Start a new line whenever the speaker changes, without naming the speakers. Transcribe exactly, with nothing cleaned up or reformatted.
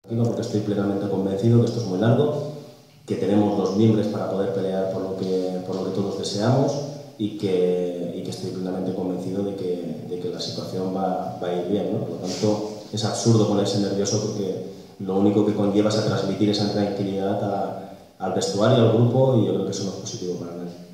Porque estoy plenamente convencido que esto es muy largo, que tenemos los mimbres para poder pelear por lo que, por lo que todos deseamos y que, y que estoy plenamente convencido de que, de que la situación va, va a ir bien, ¿no? Por lo tanto, es absurdo ponerse nervioso porque lo único que conlleva es a transmitir esa tranquilidad a, al vestuario, al grupo, y yo creo que eso no es positivo para nadie.